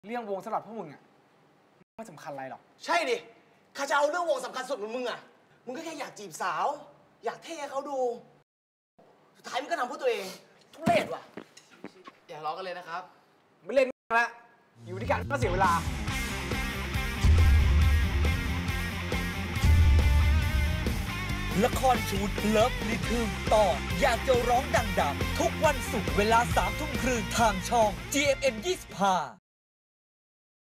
เรื่องวงสำหรับพวกมึงอ่ะไม่สำคัญอะไรหรอกใช่ดิข้าจะเอาเรื่องวงสำคัญสุดเหมือนมึงอ่ะมึงก็แค่อยากจีบสาวอยากเท่เขาดูสุดท้ายมึงก็ทำเพื่อตัวเองทุเรศว่ะอย่าล้อกันเลยนะครับไม่เล่นละอยู่ด้วยกันก็เสียเวลาละครชุดเลิฟลิทึมตอนอยากจะร้องดังๆทุกวันศุกร์เวลา 21:30 น. ทางช่อง GMM25